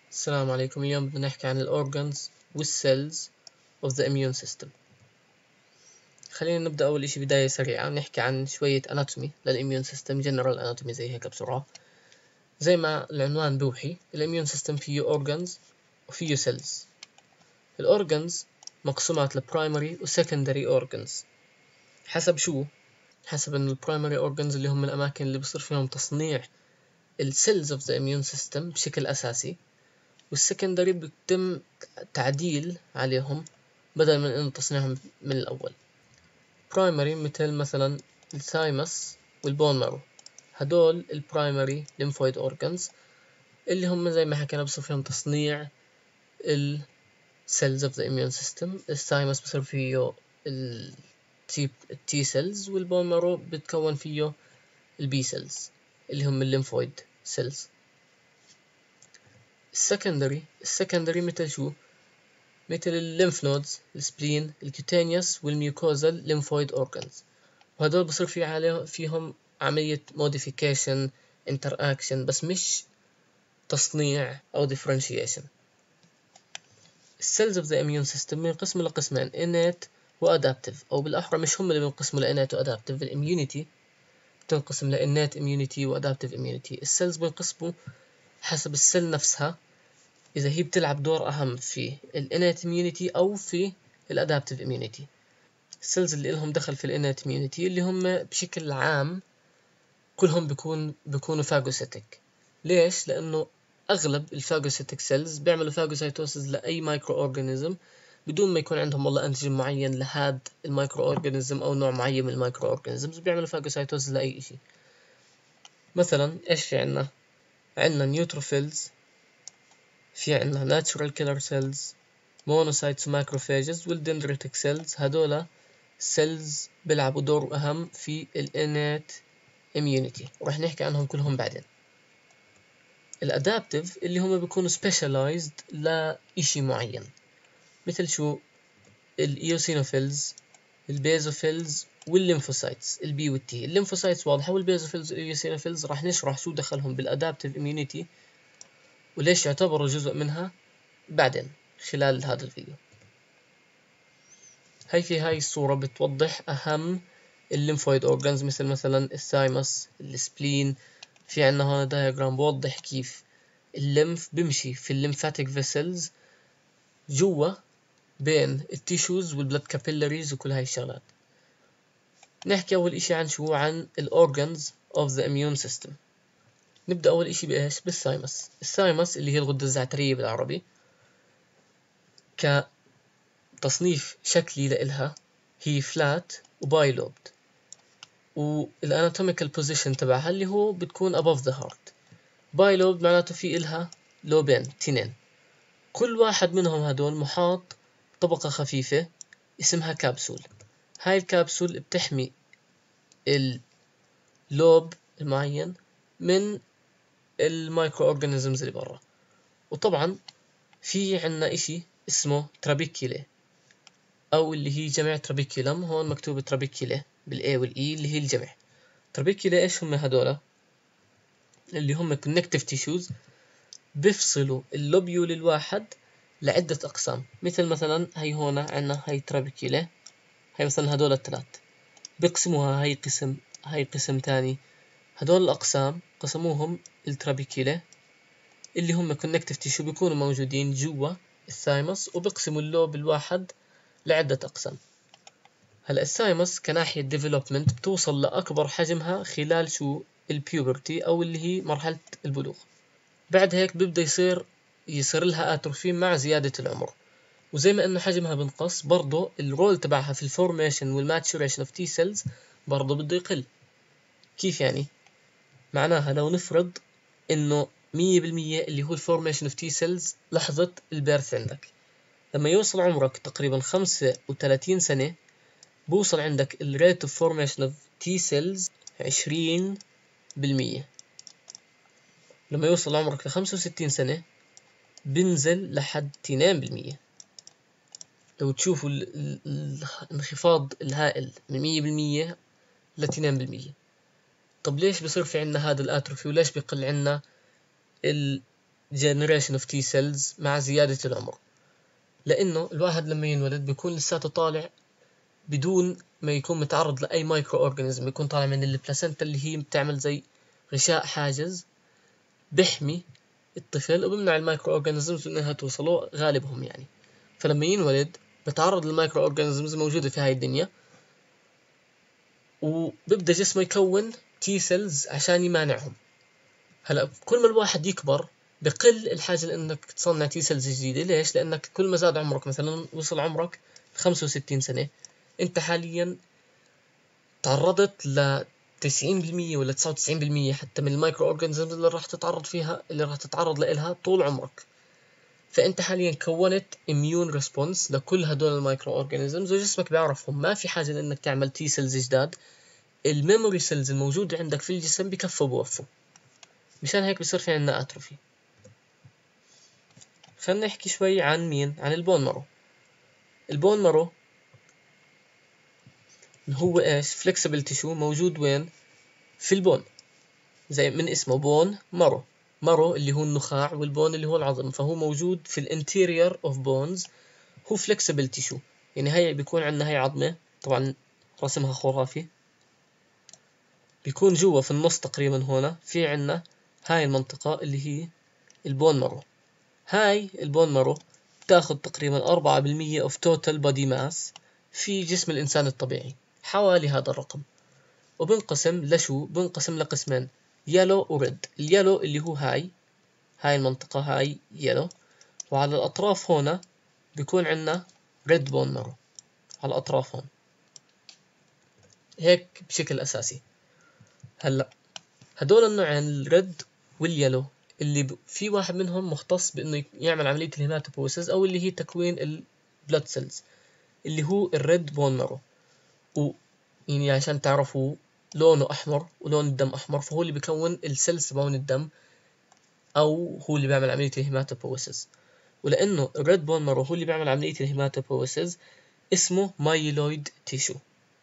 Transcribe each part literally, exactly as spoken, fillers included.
السلام عليكم. اليوم بدنا نحكي عن الأورجانز والسيلز of the immune system. خلينا نبدأ أول إشي بداية سريعة نحكي عن شوية anatomy للإميون سيستم، general anatomy زي هيك بسرعة. زي ما العنوان بوحي الإميون سيستم فيه أورجانز وفيه سيلز. الأورجانز مقسومات لبرايمري وسكندري أورجانز. حسب شو؟ حسب إنه البرايمري أورجانز اللي هم الأماكن اللي بصير فيهم تصنيع السيلز of the immune system بشكل أساسي، والسكندري بيتم تعديل عليهم بدل من إنه تصنيعهم من الأول. برايمري مثل مثلا الثايمس والبون مارو، هدول البرايمري lymphoid organs اللي هم زي ما حكينا بصير فيهم تصنيع ال cells of the immune system. الثايمس بصير فيه ال T cells، والبون مارو بتكون فيه ال B cells اللي هم الليمفويد cells. السكندري السكندري مثل شو؟ مثل الليمف نودز، السبلين، الكوتينيوس والميوكوزال ليمفويد اورجانز، وهدول بصير في عليهم فيهم عملية موديفيكيشن interaction بس مش تصنيع أو differentiation. السيلز of the immune system بينقسموا لقسمين innate و adaptive، أو بالأحرى مش هم اللي بينقسموا ل innate و adaptive. الاميونيتي بتنقسم ل innate immunity و adaptive immunity. السيلز بينقسموا حسب السيل نفسها إذا هي بتلعب دور أهم في ال innate immunity أو في ال adaptive immunity. السيلز اللي لهم دخل في ال innate immunity اللي هم بشكل عام كلهم بيكون بيكونوا فاجوسيتك. ليش؟ لأنه أغلب الفاجوسيتك سيلز بيعملوا فاجوسيتوسيس لأي مايكرو أورجانيزم بدون ما يكون عندهم والله أنتيجين معين لهاد المايكرو أورجانيزم أو نوع معين من المايكرو أورجانيزمز، بيعملوا فاجوسيتوسيس لأي إشي. مثلا إيش في عنا؟ عنا نيوتروفيلز، في عنا ناتشورال كيلر سيلز، مونوسايتس وماكروفاجز والدندريتك سيلز. هدول سيلز بيلعبوا دور أهم في الانيت immunity، وراح نحكي عنهم كلهم بعدين. الادابتيف اللي هم بيكونوا specialized لإشي معين، مثل شو؟ الايوسينوفيلز، البيزوفيلز والليمفوسايتس، البي والتي. الليمفوسايتس واضحة، والبيزوفيلز والايوسينوفيلز راح نشرح شو دخلهم بالادابتيف immunity وليش يعتبروا جزء منها بعدين خلال هذا الفيديو. هاي في هاي الصورة بتوضح أهم الليمفويد أورجانز، مثل مثلا الثايمس، السبلين. في عنا هون دايجرام بوضح كيف الليمف بمشي في الليمفاتيك فيسلز جوا بين التيشوز والبلد كابيلاريز وكل هاي الشغلات. نحكي أول إشي عن شو؟ عن الأورجانز of the immune system. نبدأ أول إشي بإيش؟ بالثايمس. الثايمس اللي هي الغدة الزعترية بالعربي، كتصنيف شكلي لإلها هي فلات وبايلوبد، والاناتوميكال بوزيشن تبعها اللي هو بتكون above the heart. بايلوب معناته في إلها لوبين تنين، كل واحد منهم هدول محاط طبقة خفيفة اسمها كابسول. هاي الكابسول بتحمي اللوب المعين من المايكرو أورجانيزمز اللي برا. وطبعا في عنا إشي اسمه ترابيكيلي، أو اللي هي جمع ترابيكيلم. هون مكتوب ترابيكيلي بالA والإي اللي هي الجمع. ترابيكيلي إيش هم هدول؟ اللي هم connective tissues بيفصلوا اللوبيول الواحد لعدة أقسام. مثل مثلا هي هنا عنا هاي ترابيكيلي، هاي مثلا هدول الثلاث بيقسموها، هاي قسم هاي قسم تاني. هدول الأقسام قسموهم الترابيكيلي اللي هم connective tissue بيكونوا موجودين جوا الثايمس، وبيقسموا اللوب الواحد لعدة أقسام. هلا الثايمس كناحية development بتوصل لأكبر حجمها خلال شو؟ البيوبرتي، أو اللي هي مرحلة البلوغ. بعد هيك بيبدأ يصير يصير لها اتروفي مع زيادة العمر، وزي ما انه حجمها بنقص برضه الرول تبعها في الفورميشن والماتشوريشن اوف تي سيلز برضه بده يقل. كيف يعني؟ معناها لو نفرض انه مية بالمية اللي هو الفورميشن اوف تي سيلز لحظة البيرث عندك، لما يوصل عمرك تقريبا خمسة وثلاثين سنة بوصل عندك الريت اوف فورميشن اوف تي سيلز عشرين بالمية. لما يوصل عمرك لخمسة وستين سنة بنزل لحد اثنين بالمية. لو تشوفوا الانخفاض الهائل من مية بالمية ل اثنين بالمية. طب ليش بصير في عنا هذا الاتروفي وليش بيقل عنا generation of T cells مع زيادة العمر، لأنه الواحد لما ينولد بيكون لساته طالع بدون ما يكون متعرض لأي مايكرو أورجانيزم، يكون طالع من البلاسنتا اللي هي بتعمل زي غشاء حاجز بيحمي الطفل وبمنع المايكرو أورجانيزمز إنها توصله غالبهم يعني. فلما ينولد بتعرض للمايكرو أورجانيزمز موجودة في هاي الدنيا، وببدأ جسمه يكون تي سيلز عشان يمانعهم. هلا كل ما الواحد يكبر بقل الحاجة لأنك تصنع تي سيلز جديدة. ليش؟ لأنك كل ما زاد عمرك، مثلا وصل عمرك خمسة وستين سنة، أنت حاليا تعرضت ل تسعين بالمية ولا تسعة وتسعين بالمية حتى من المايكرو أورجانيزمز اللي راح تتعرض فيها اللي راح تتعرض لإلها طول عمرك. فأنت حاليا كونت immune response لكل هدول المايكرو أورجانيزمز وجسمك بيعرفهم، ما في حاجة لأنك تعمل تي سيلز جداد. الميموري سيلز الموجودة عندك في الجسم بكفوا بوفوا، مشان هيك بصير في عندنا اتروفي. خلينا نحكي شوي عن مين؟ عن البون مارو. البون مارو هو ايش؟ فليكسبل تيشو موجود وين؟ في البون، زي من اسمه بون مارو. مارو اللي هو النخاع والبون اللي هو العظم، فهو موجود في الانتيريور اوف بونز. هو فليكسبل تيشو، يعني هي بيكون عندنا هي عظمة طبعا رسمها خرافي، بيكون جوا في النص تقريبا هنا في عندنا هاي المنطقة اللي هي البون مارو. هاي البون مارو تاخذ تقريبا أربعة بالمية of total body mass في جسم الإنسان الطبيعي، حوالي هذا الرقم. وبنقسم لشو؟ بنقسم لقسمين، يلو وريد. اليلو اللي هو هاي هاي المنطقة، هاي يلو، وعلى الأطراف هنا بيكون عندنا ريد بون مارو على الأطراف هون، هيك بشكل أساسي. هلا هدول النوعين الريد واليلو اللي ب... في واحد منهم مختص بانه يعمل عمليه الهيماتوبويسيس او اللي هي تكوين البلود سيلز اللي هو الريد بون مارو. و يعني عشان تعرفوا لونه احمر ولون الدم احمر، فهو اللي بيكون السيلز تبعون الدم او هو اللي بيعمل عمليه الهيماتوبويسيس. ولانه الريد بون مارو هو اللي بيعمل عمليه الهيماتوبويسيس اسمه مايلويد تيشو.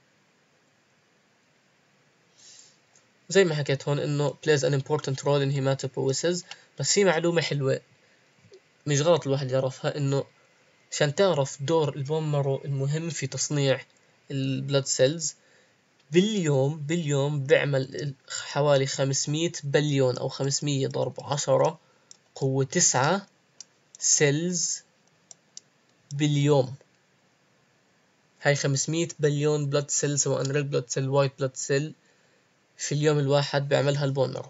زي ما حكيت هون انه plays an important role in hematopoiesis. بس في معلومة حلوة مش غلط الواحد يعرفها، انه عشان تعرف دور البون مارو المهم في تصنيع البلد سيلز، باليوم باليوم بيعمل حوالي خمسمية بليون او خمسمية ضرب عشرة قوة تسعة سيلز باليوم. هاي خمسمية بليون بلد سيل، سواء ريد بلد سيل وايت بلد سيل، في اليوم الواحد بيعملها البون مارو.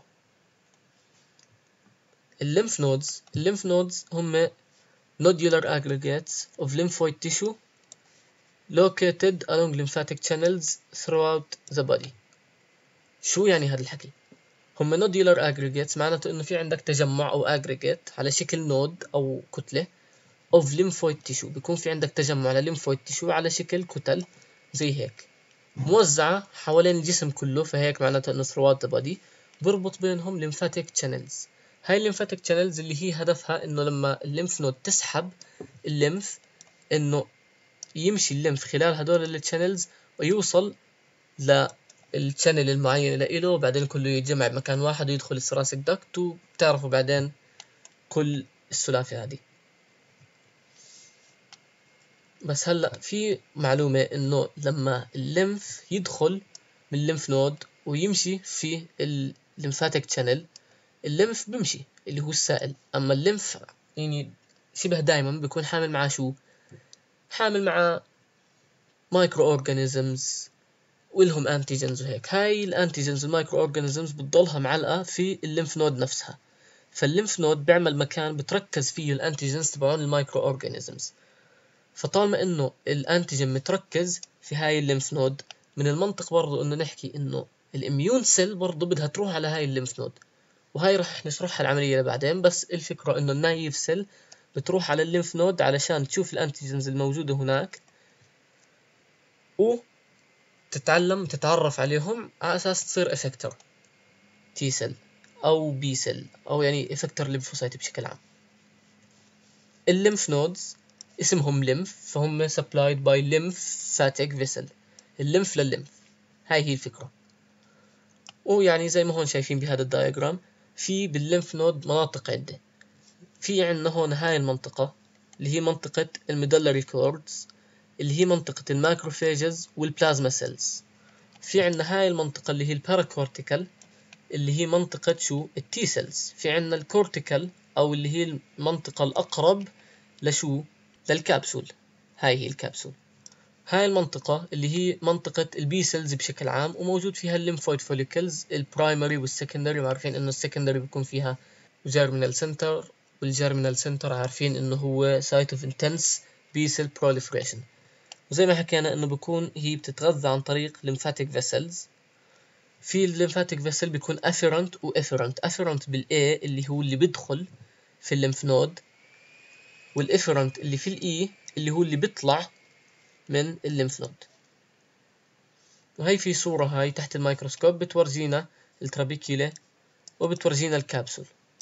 الليمف نودز الليمف نودز هم nodular aggregates of lymphoid tissue located along lymphatic channels throughout the body. شو يعني هذا الحكي؟ هم nodular aggregates معناته انه في عندك تجمع او aggregate على شكل نود او كتلة of lymphoid tissue. بيكون في عندك تجمع على lymphoid tissue على شكل كتل زي هيك موزعة حوالين الجسم كله، فهيك معناته انه throughout the body بربط بينهم lymphatic channels. هاي الليمفاتيك channels اللي هي هدفها انه لما الليمف نود تسحب الليمف انه يمشي الليمف خلال هدول التشانلز ويوصل للشانل المعين لإله، وبعدين كله يتجمع بمكان واحد ويدخل الثراسيك داكت، وبتعرفوا بعدين كل السلافة هذه. بس هلا في معلومة انه لما الليمف يدخل من الليمف نود ويمشي في الليمفاتيك تشانل، الليمف بمشي اللي هو السائل، اما الليمف يعني شبه دائما بيكون حامل معاه شو؟ حامل معاه مايكرو اورجانيزمز ولهم انتيجنز وهيك. هاي الانتيجنز المايكرو اورجانيزمز بتضلها معلقه في الليمف نود نفسها، فالليمف نود بيعمل مكان بتركز فيه الانتيجنز تبعون المايكرو اورجانيزمز. فطالما انه الانتيجن متركز في هاي الليمف نود، من المنطق برضو انه نحكي انه الاميون سيل برضو بدها تروح على هاي الليمف نود، وهاي رح نشرحها العمليه بعدين. بس الفكره انه النايف سيل بتروح على الليمف نود علشان تشوف الانتيجنز الموجوده هناك وتتعلم تتعرف عليهم على اساس تصير افكتر تي سيل او بي سيل او يعني افكتر ليمفوسايت بشكل عام. الليمف نودز اسمهم ليمف، فهم supplied by lymphatic vessel، الليمف للليمف. هاي هي الفكرة. ويعني زي ما هون شايفين بهذا الدايجرام، في بالليمف نود مناطق عدة. في عندنا هون هاي المنطقة اللي هي منطقة الميدلري كوردز اللي هي منطقة الماكروفاجز والبلازما سيلز. في عندنا هاي المنطقة اللي هي الباراكورتيكال اللي هي منطقة شو التي سيلز. في عندنا الكورتيكال أو اللي هي المنطقة الأقرب لشو للكبسول، هاي هي الكبسول. هاي المنطقة اللي هي منطقة البي سيلز بشكل عام، وموجود فيها الليمفويد فوليكلز البرايمري والسكندري، وعارفين انه السكندري بيكون فيها جيرمينال سنتر، والجيرمينال سنتر عارفين انه هو سايت اوف انتنس بي سيل بروليفريشن. وزي ما حكينا انه بيكون هي بتتغذى عن طريق lymphatic vessels. في الليمفاتيك فيسل بيكون افيرنت وافيرنت. افيرنت بالاي اللي هو اللي بيدخل في الليمف نود، والافيرنت اللي في الاي اللي هو اللي بيطلع من الليمف نود. وهي في صورة هاي تحت الميكروسكوب بتورجينا الترابيكيولي وبتورجينا الكبسول.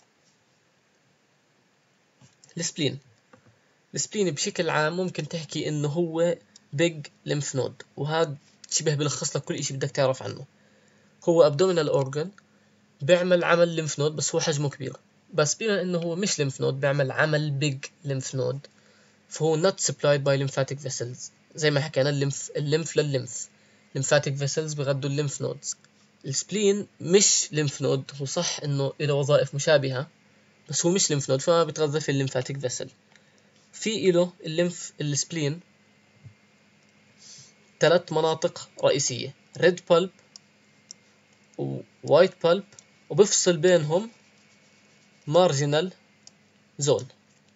السبلين السبلين بشكل عام ممكن تحكي انه هو بيج ليمف نود، وهذا شبه بلخص لك كل اشي بدك تعرف عنه. هو ابدومينال اورجن بيعمل عمل ليمف نود بس هو حجمه كبير، بس بما انه هو مش ليمف نود بيعمل عمل بيج ليمف نود، فهو not supplied by lymphatic vessels. زي ما حكينا الليمف الليمف للليمف، lymphatic vessels بغدوا الليمف نودز. السبلين مش ليمف نود، هو صح انه له وظائف مشابهة بس هو مش ليمف نود، فما بتغذى في الليمفاتيك فيسل. في له الليمف السبلين ثلاث مناطق رئيسية، ريد بالب ووايت بالب، وبفصل بينهم مارجنال زون.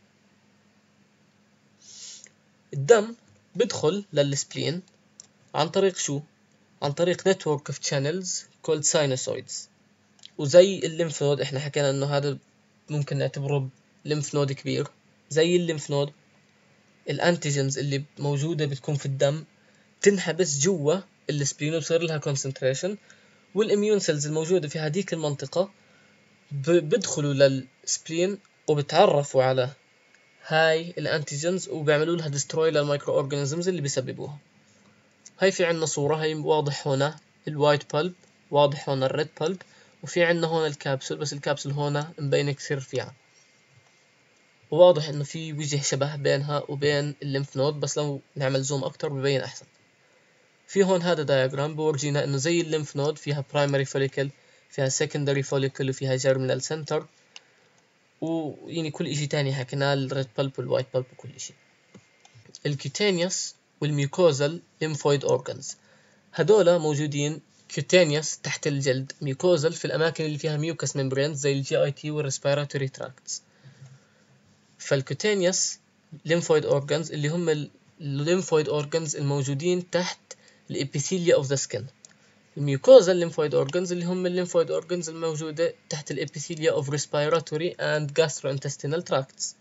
الدم بدخل للسبلين عن طريق شو؟ عن طريق network of channels called sinusoids. وزي الليمف نود احنا حكينا انه هذا ممكن نعتبره ليمف نود كبير. زي الليمف نود الانتيجنز اللي موجودة بتكون في الدم تنحبس جوا السبلين وبصير لها concentration، والاميون سيلز الموجودة في هذيك المنطقة بدخلوا للسبلين وبتعرفوا على هاي الانتيجنز وبيعملوا لها ديستروي للمايكرو اورجانيزمز اللي بيسببوها. هاي في عنا صورة، هاي واضح هنا الوايت بالب، واضح هنا الريد بالب، وفي عنا هنا الكابسول، بس الكابسول هنا مبينة كثير رفيعة، وواضح انه في وجه شبه بينها وبين الليمف نود، بس لو نعمل زوم اكتر ببين احسن. في هون هذا دايجرام بورجينا انه زي الليمف نود فيها برايمري فوليكل، فيها سكندري فوليكل، وفيها جيرمينال سنتر، ويعني كل اشي تاني حكيناه الريد بالب والوايت بالب وكل اشي. الكيوتينيوس والميوكوزال ليمفويد اورجانز هدولا موجودين كيوتينيوس تحت الجلد، ميوكوزال في الاماكن اللي فيها ميوكس ممبرينز زي الجي اي تي والريسبيراتوري تراكتس. فالكيوتينيوس ليمفويد اورجانز اللي هم الليمفويد اورجانز الموجودين تحت الابيثيليا اوف ذا سكين. الميوكوزال ليمفويد اورجانز اللي هم الليمفويد اورجانز الموجوده تحت الابيثيليا اوف ريسبيراتوري اند جاستروانتستينال تراكتس.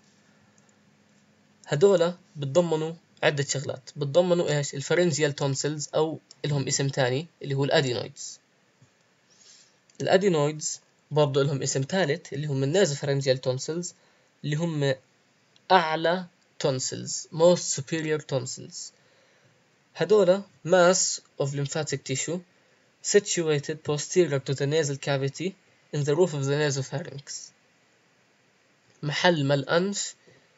هدولا بتضمنوا عدة شغلات، بتضمنوا ايش؟ الفارنجيال تونسلز او لهم اسم تاني اللي هو الادينويدز. الادينويدز برضو لهم اسم ثالث اللي هم النازوفارنجيال تونسلز، اللي هم اعلى تونسلز most superior tonsils. هدولا mass of lymphatic tissue situated posterior to the nasal cavity in the roof of the nasopharynx. محل ما الأنف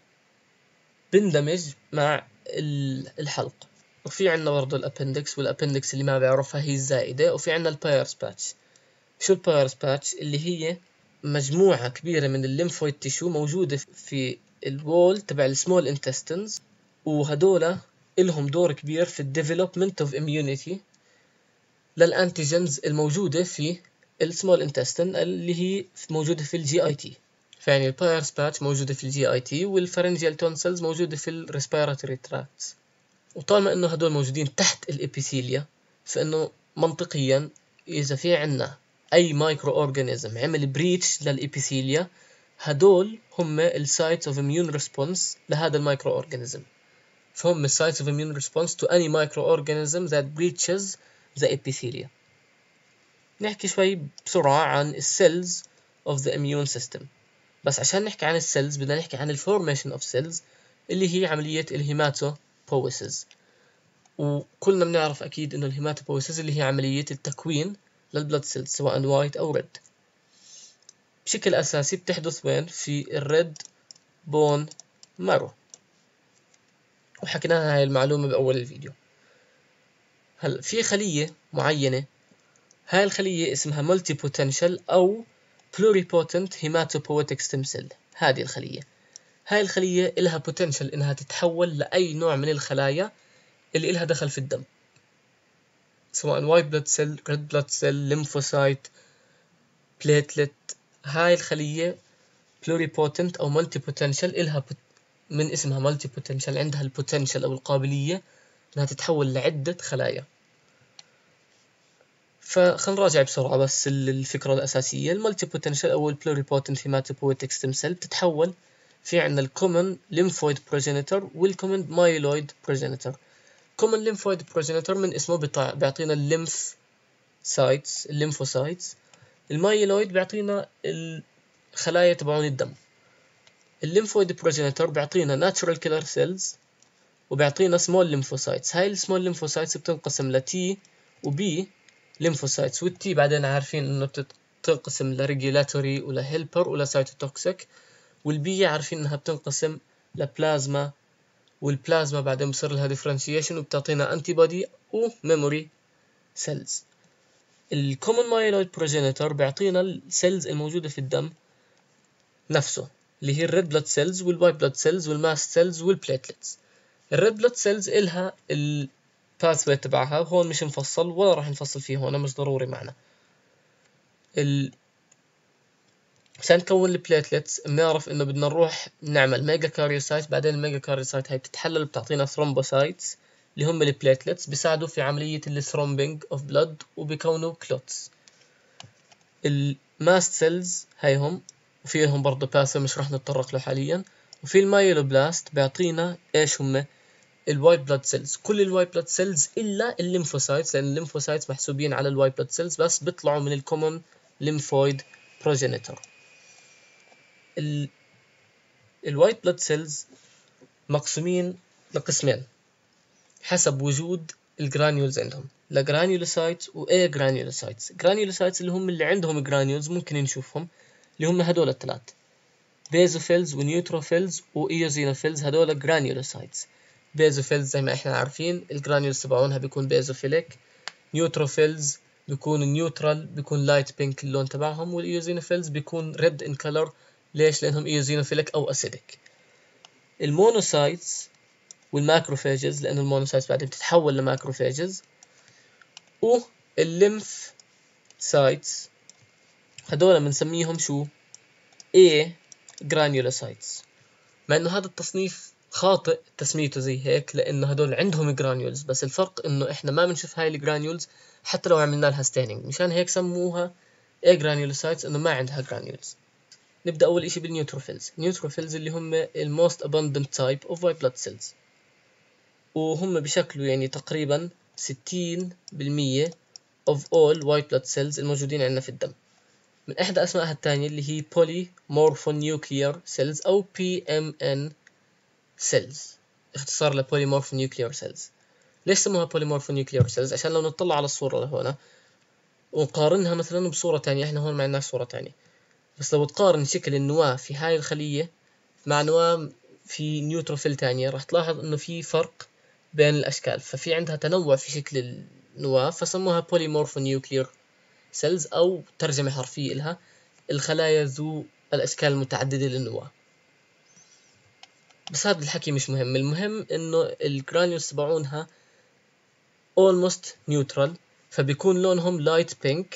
بندمج مع الحلق. وفي عنا برضو الابندكس، والابندكس اللي ما بيعرفها هي الزائدة. وفي عنا البايرس باتش. شو البايرس باتش؟ اللي هي مجموعة كبيرة من الليمفويد تيشو موجودة في الوول تبع السمول انتستينز، وهدولا إلهم دور كبير في الديفلوبمنت اوف اميونيتي للانتيجنز الموجودة في السمول انتستين اللي هي موجودة في الجي اي تي. فيعني البايرس باتش موجودة في الجي اي تي، والفارنجيال تونسلز موجودة في الريسبيراتوري تراكتس. وطالما انه هدول موجودين تحت الابيثيليا، فانه منطقيا اذا في عنا اي مايكرو اورجانيزم عمل بريتش للابيثيليا، هدول هم السايتس اوف اميون ريسبونس لهذا المايكرو اورجانيزم. فهم السايتس اوف اميون ريسبونس تو اني مايكرو اورجانيزم that breaches the epithelium. نحكي شوي بسرعة عن السيلز اوف ذا اميون سيستم. بس عشان نحكي عن السيلز بدنا نحكي عن الفورميشن اوف سيلز اللي هي عملية الهيماتوبويسيس. وكلنا بنعرف اكيد انه الهيماتوبويسيس اللي هي عملية التكوين للبلد سيلز سواء وايت او ريد. بشكل اساسي بتحدث وين؟ في الريد بون مارو، وحكيناها هاي المعلومة بأول الفيديو. هلا في خلية معينة، هاي الخلية اسمها ملتي بوتنشال أو pluripotent hematopoietic stem cell. هذه الخلية هاي الخلية إلها بوتنشال إنها تتحول لأي نوع من الخلايا اللي إلها دخل في الدم، سواء وايت بلاد سيل، ريد بلاد سيل، ليمفوسايت، بليتلت. هاي الخلية pluripotent أو ملتي بوتنشال، إلها من اسمها ملتي بوتنشال، عندها البوتنشال أو القابلية إنها تتحول لعدة خلايا. فخلينا نراجع بسرعة بس الفكرة الأساسية. الملتي بوتنشال أو البلوريبوتنت هيماتوبويتيك ستيم سيل بتتحول في عندنا الكومن ليمفويد بروجينيتور والكومن مايلويد بروجينيتور. كومن ليمفويد بروجينيتور من اسمه بيعطينا الليمف سايتس، الليمفوسايتس. المايلويد بيعطينا الخلايا تبعون الدم. الليمفويد بروجينيتور بيعطينا ناتشورال كيلر سيلز وبيعطينا سمول ليمفوسايتس. هاي السمول ليمفوسايتس بتنقسم لتي وبي ليمفوسايتس، والتي بعدين عارفين انه بتنقسم لريجيلاتوري ولا هيلبر ولا سايتوتوكسيك، والبي عارفين انها بتنقسم لبلازما، والبلازما بعدين بصير لها ديفرنشيشن وبتعطينا انتي بودي وميموري سيلز. الكومن مايلويد بروجينيتور بيعطينا السيلز الموجوده في الدم نفسه، اللي هي الريد بلاد سيلز والوايت بلاد سيلز والماست سيلز والبليتلتس. الريد بلاد سيلز إلها الباثوي تبعها، هون مش مفصل ولا راح نفصل فيه هون، مش ضروري معنا. ال... عشان نكون البليتلتس بنعرف انه بدنا نروح نعمل ميجا كاريوسايت، بعدين الميجا كاريوسايت هاي بتتحلل بتعطينا ثرومبوسايتس اللي هم البليتلتس، بيساعدوا في عملية الثرومبينج اوف بلود وبيكونوا كلوتس. الماست سيلز هايهم وفيهم برضه باثوي مش راح نتطرق له حاليا. وفي المايلوبلاست بيعطينا ايش هم؟ الوايت بلاد سيلز. كل الوايت بلاد سيلز الا الليمفوسايتس، لان الليمفوسايتس محسوبين على الوايت بلاد سيلز بس بيطلعوا من الكومن ليمفويد بروجينيتور. الوايت بلاد سيلز مقسومين لقسمين حسب وجود الجرانيولز عندهم، لجرانيولوسايتس واي جرانيولوسايتس. جرانيولوسايتس اللي هم اللي عندهم جرانيولز ممكن نشوفهم، اللي هم هدول الثلاث، بيزوفيلز ونيوتروفيلز وايوزينوفيلز، هدول جرانيولوسايتس. بيزوفيلز زي ما احنا عارفين الجرانيولز تبعونها بيكون بيزوفيليك، نيوتروفيلز بيكون نيوترال، بيكون لايت بينك اللون تبعهم، والايوزينوفيلز بيكون ريد ان كلر. ليش؟ لانهم ايوزينوفيليك او اسيدك. المونوسايتس والماكروفاجز، لان المونوسايتس بعدين بتتحول لماكروفاجز، والليمف سايتس هدول بنسميهم شو؟ A granulocytes. مع انه هذا التصنيف خاطئ تسميته زي هيك، لانه هدول عندهم جرانيولز، بس الفرق انه احنا ما بنشوف هاي الجرانيولز حتى لو عملنا لها ستيننج، مشان هيك سموها A granulocytes انه ما عندها جرانيولز. نبدا اول اشي بالنيوتروفيلز. نيوتروفيلز اللي هم الموست abundant type of white blood cells، وهم بشكلوا يعني تقريبا ستين بالمية of all white blood cells الموجودين عندنا في الدم. من إحدى أسمائها الثانية اللي هي polymorphonuclear cells أو بي إم إن cells، اختصار ل polymorphonuclear cells. ليش سموها polymorphonuclear cells؟ عشان لو نطلع على الصورة هنا ونقارنها مثلا بصورة تانية، احنا هون ما عندناش صورة تانية، بس لو تقارن شكل النواة في هاي الخلية مع نواة في نيوتروفيل تانية راح تلاحظ انه في فرق بين الاشكال، ففي عندها تنوع في شكل النواة، فسموها polymorphonuclear cells أو ترجمة حرفية لها الخلايا ذو الأشكال المتعددة للنواة. بس هذا الحكي مش مهم، المهم إنه الجرانيولز تبعونها almost neutral، فبيكون لونهم light pink،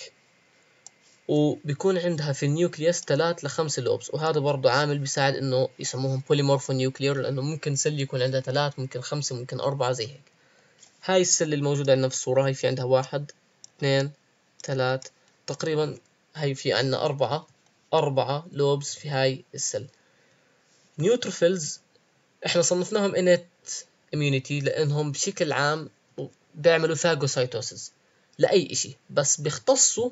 وبيكون عندها في النيوكليوس ثلاث لخمس لوبس، وهذا برضو عامل بيساعد إنه يسموهم polymorphonuclear، لأنه ممكن سل يكون عندها ثلاث، ممكن خمسة، ممكن أربعة زي هيك. هاي السل الموجودة عندنا في الصورة هاي في عندها واحد اثنين ثلاث، تقريبا هاي في عندنا أربعة أربعة لوبس في هاي السل. نيوتروفيلز احنا صنفناهم innate immunity لأنهم بشكل عام بيعملوا فاجوسايتوسيس لأي إشي، بس بيختصوا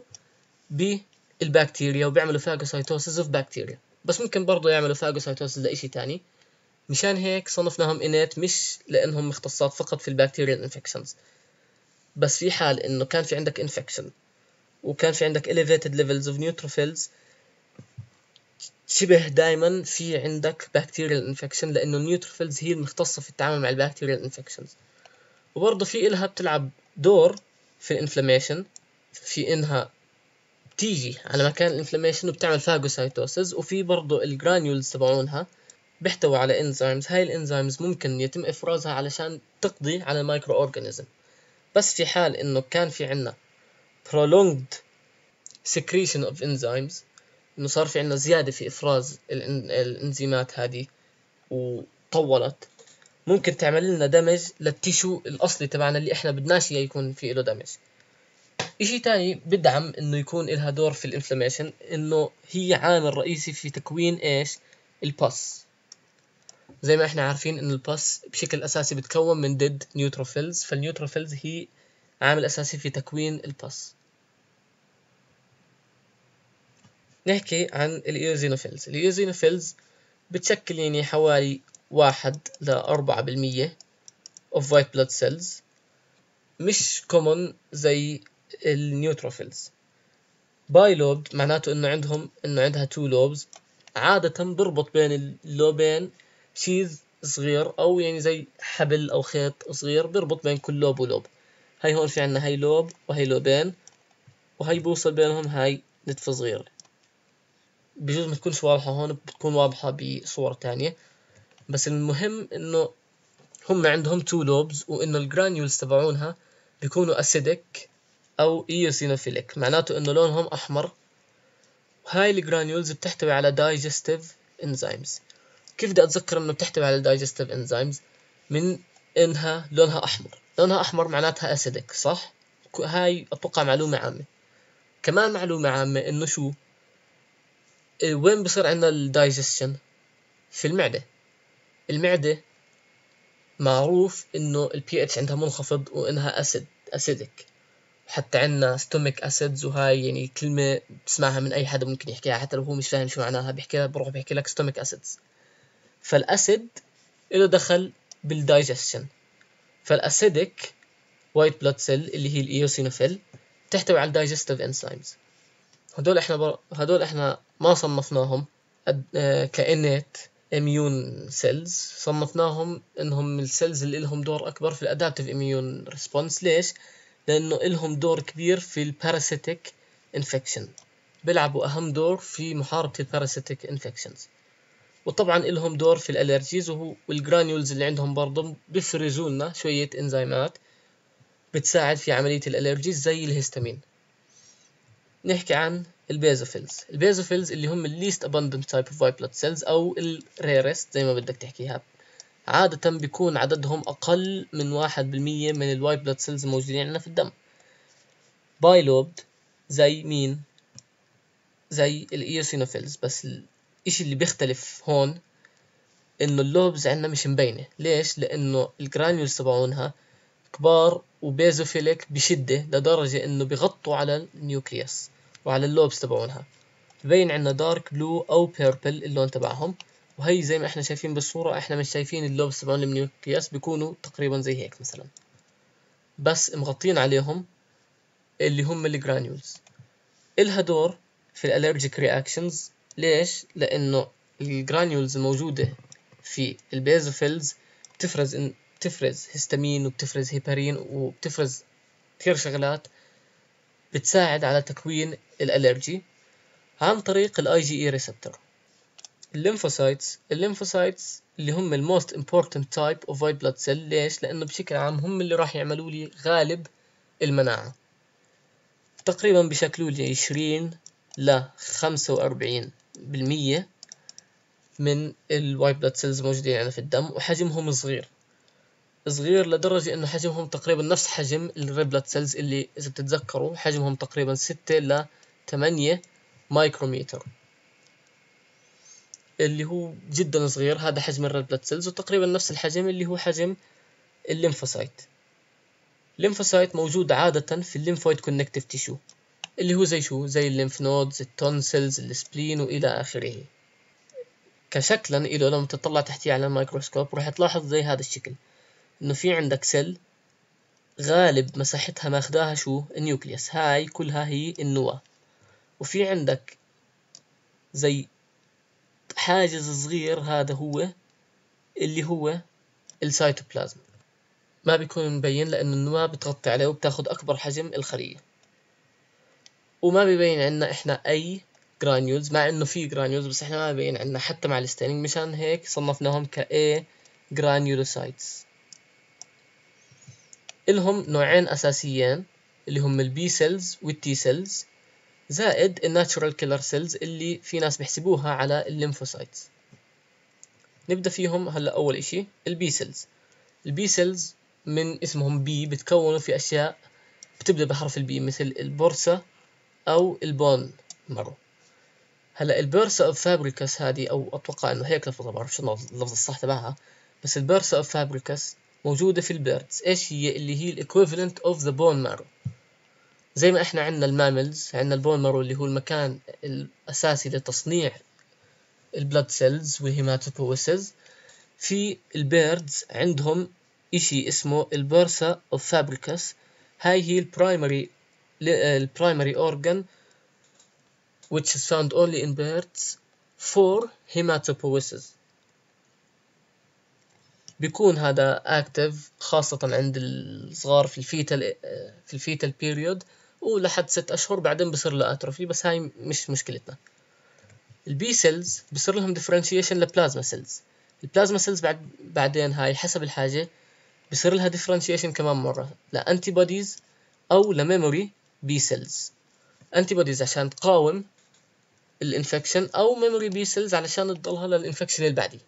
بالبكتيريا وبيعملوا فاجوسايتوسيس of بكتيريا، بس ممكن برضو يعملوا فاجوسايتوسيس لإشي تاني. مشان هيك صنفناهم innate، مش لأنهم مختصات فقط في البكتيريال انفكشنز، بس في حال إنه كان في عندك infection وكان في عندك elevated levels of neutrophils شبه دائما في عندك بكتيريال انفكشن، لانه النيوتروفيلز هي المختصه في التعامل مع البكتيريال انفكشنز. وبرضه في إلها بتلعب دور في الانفلاميشن، في انها بتيجي على مكان الانفلاميشن وبتعمل فاجوسايتوسيس. وفي برضه الجرانيولز تبعونها بيحتوي على انزيمز. هاي الانزيمز ممكن يتم افرازها علشان تقضي على المايكرو اورجانيزم. بس في حال انه كان في عنا prolonged secretion of enzymes، انه صار في عنا زيادة في افراز الانزيمات هذه وطولت، ممكن تعمل لنا دمج للتيشو الاصلي تبعنا اللي احنا بدناش اياه يكون فيه له دمج. اشي تاني بدعم انه يكون لها دور في الانفلاميشن، انه هي عامل رئيسي في تكوين ايش؟ الباس. زي ما احنا عارفين ان الباس بشكل اساسي بتكون من ديد نيوتروفيلز، فالنيوتروفيلز هي عامل اساسي في تكوين الباس. نحكي عن الايوزينوفيلز. الايوزينوفيلز بتشكل يعني حوالي واحد لأربعة بالمية of white blood cells، مش common زي النيوتروفيلز. باي لوب معناته انه عندهم انه عندها تو لوبز، عادة بربط بين اللوبين شيز صغير او يعني زي حبل او خيط صغير بربط بين كل لوب ولوب. هاي هون في عنا هاي لوب وهي لوبين، وهي بوصل بينهم هاي نتفة صغيرة. بجوز ما تكونش واضحة هون، بتكون واضحة بصورة تانية، بس المهم انه هم عندهم تو لوبز، وانه الجرانيولز تبعونها بيكونوا اسيدك او ايوسينوفيليك، معناته انه لونهم احمر. هاي الجرانيولز بتحتوي على دايجستيف انزيمز. كيف بدي اتذكر انه بتحتوي على دايجستيف انزيمز؟ من انها لونها احمر. لونها احمر معناتها اسيدك، صح؟ هاي اتوقع معلومة عامة. كمان معلومة عامة انه شو وين بصير عندنا الدايجستشن؟ في المعدة. المعدة معروف انه البي اتش عندها منخفض وانها اسيد اسيدك. حتى عندنا ستوميك اسيدز، وهاي يعني كلمة بتسمعها من اي حدا ممكن يحكيها حتى لو هو مش فاهم شو معناها، بيحكيها بروح بيحكي لك ستوميك اسيدز. فالاسيد له دخل بالدايجستشن. فالاسيدك وايت بلاد سيل اللي هي الايوسينوفيل تحتوي على الدايجستيف انزيمز. هدول احنا بر... هدول احنا ما صنفناهم أد... آه كائنات اميون سيلز، صنفناهم انهم السيلز اللي لهم دور اكبر في الادابتيف اميون ريسبونس. ليش؟ لانه لهم دور كبير في الباراسيتيك انفكشن، بيلعبوا اهم دور في محاربة الباراسيتيك انفكشنز. وطبعا لهم دور في الالرجيز، وهو والجرانيولز اللي عندهم برضه بيفرزوا لنا شوية انزيمات بتساعد في عملية الالرجيز زي الهستامين. نحكي عن البيزوفيلز. البيزوفيلز اللي هم الليست abundant type of white blood cells او الريرست زي ما بدك تحكيها. عادة بيكون عددهم اقل من واحد بالمية من الوايت بلاد سيلز الموجودين عندنا في الدم. بايلوبد زي مين؟ زي الايوسينوفيلز. بس الاشي اللي بيختلف هون انه اللوبز عندنا مش مبينة. ليش؟ لانه الجرانيولز تبعونها كبار وبيزوفيليك بشدة لدرجة انه بيغطوا على النيوكليوس وعلى اللوبز تبعونها. ببين عندنا دارك بلو او بيربل اللون تبعهم. وهي زي ما احنا شايفين بالصورة، احنا مش شايفين اللوبز تبعون النيوكليوس، بيكونوا تقريبا زي هيك مثلا، بس مغطين عليهم اللي هم الجرانيولز. إلها دور في الالرجيك رياكشنز. ليش؟ لانه الجرانيولز الموجودة في البيزوفيلز بتفرز إن بتفرز هستامين وبتفرز هيبارين وبتفرز كثير شغلات بتساعد على تكوين الالرجي عن طريق الاي جي اي ريسبتور. الليمفوسايتس الليمفوسايتس اللي هم الموست important type of white blood cell. ليش؟ لانه بشكل عام هم اللي راح يعملوا لي غالب المناعة. تقريبا بشكلوا لي عشرين ل خمسة وأربعين بالمية من الوايت بلاد سيلز موجودين عندنا في الدم، وحجمهم صغير صغير لدرجة انه حجمهم تقريبا نفس حجم الريد بلاد سيلز اللي اذا بتتذكروا حجمهم تقريبا ستة ل ثمانية مايكروميتر، اللي هو جدا صغير. هذا حجم الريد بلاد سيلز، وتقريبا نفس الحجم اللي هو حجم الليمفوسايت. الليمفوسايت موجود عادة في الليمفويد كونكتيف تيشو، اللي هو زي شو؟ زي الليمف نودز، التونسلز، السبلين والى اخره. كشكلا إله لما تطلع تحتيه على الميكروسكوب راح تلاحظ زي هذا الشكل، انه في عندك سيل غالب مساحتها ماخداها شو؟ النيوكليوس. هاي كلها هي النواة. وفي عندك زي حاجز صغير، هذا هو اللي هو السيتوبلازم، ما بيكون مبين لأنه النواة بتغطي عليه وبتاخد أكبر حجم الخلية، وما بيبين عنا إحنا أي جرانيولز، مع إنه في جرانيولز بس إحنا ما بيبين عنا حتى مع الستيننج، مشان هيك صنفناهم ك A granulocytes. إلهم نوعين أساسيين اللي هم البي سيلز والتي سيلز، زائد الناتشورال كيلر سيلز اللي في ناس بيحسبوها على الليمفوسايتس. نبدأ فيهم هلا. أول إشي البي سيلز. البي سيلز من اسمهم بي بتكونوا في أشياء بتبدأ بحرف البي، مثل البورصة أو البون مارو. هلا البورصة أوف فابريكاس هذه، أو أتوقع إنه هيك لفظها، بعرف شو اللفظ الصح تبعها، بس البورصة أوف فابريكاس موجودة في البيردز. إيش هي؟ اللي هي الإيكويفالنت أوف ذا بون مارو. زي ما إحنا عندنا الماملز عندنا البون مارو اللي هو المكان الأساسي لتصنيع البلاد سيلز والهيماتوبويسز، في البيردز عندهم إشي اسمه البورصة أوف فابريكاس. هاي هي البرايمري البرايمري organ which is found only in birds for hematopoiesis. بيكون هذا active خاصة عند الصغار في الفيتال في الفيتال بيريود ولحد ست أشهر، بعدين بصير له أتروفي، بس هاي مش مشكلتنا. البي سيلز بصير لهم differentiation لبلازما سيلز. البلازما سيلز بعد بعدين هاي حسب الحاجة بصير لها differentiation كمان مرة لأنتي بوديز أو لميموري بي سيلز. أنتي بوديز عشان تقاوم الانفكشن، أو ميموري بي سيلز علشان تضلها للانفكشن اللي بعديه.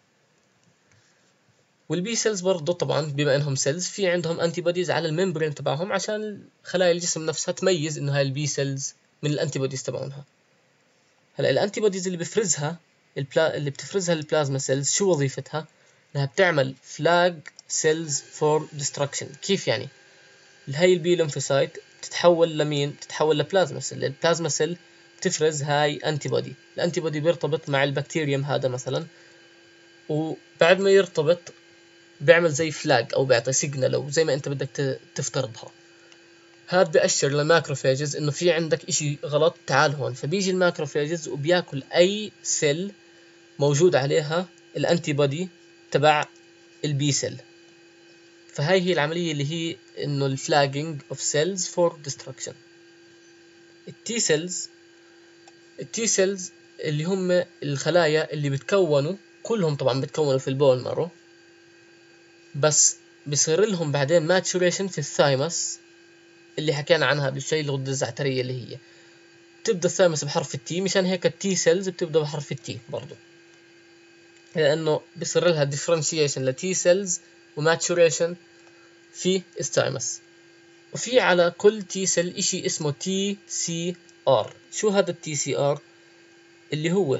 والبي سيلز برضه طبعا بما انهم سيلز في عندهم انتي بوديز على الممبرين تبعهم عشان خلايا الجسم نفسها تميز انه هاي البي سيلز من الانتي بوديز تبعونها. هلا الانتي بوديز اللي بفرزها البلا... اللي بتفرزها البلازما سيلز شو وظيفتها؟ انها بتعمل فلاج سيلز فور ديستركشن. كيف يعني؟ هاي البي ليمفوسايت تتحول لمين؟ تتحول لبلازما سيل. البلازما سيل تفرز هاي انتي بودي. الانتي بودي بيرتبط مع البكتيريوم هذا مثلا، وبعد ما يرتبط بيعمل زي فلاج او بيعطي سيجنال او زي ما انت بدك تفترضها. هذا بيأشر للماكروفاجز انه في عندك اشي غلط، تعال هون. فبيجي الماكروفاجز وبياكل اي سيل موجود عليها الانتي بودي تبع البي سيل. فهاي هي العملية اللي هي انه الفلاجينج اوف سيلز فور ديستركشن. التي سيلز التي سيلز اللي هم الخلايا اللي بتكونوا، كلهم طبعا بتكونوا في البون مارو، بس بصير لهم بعدين ماتشوريشن في الثايمس اللي حكينا عنها قبل شوي، الغدة الزعترية اللي هي بتبدا الثايمس بحرف التي، مشان هيك التي سيلز بتبدا بحرف التي برضو، لانه بصير لها ديفرنشيشن لتي سيلز وماتشوريشن في الثايمس. وفي على كل تي سيل اشي اسمه تي سي ار. شو هذا التي سي ار؟ اللي هو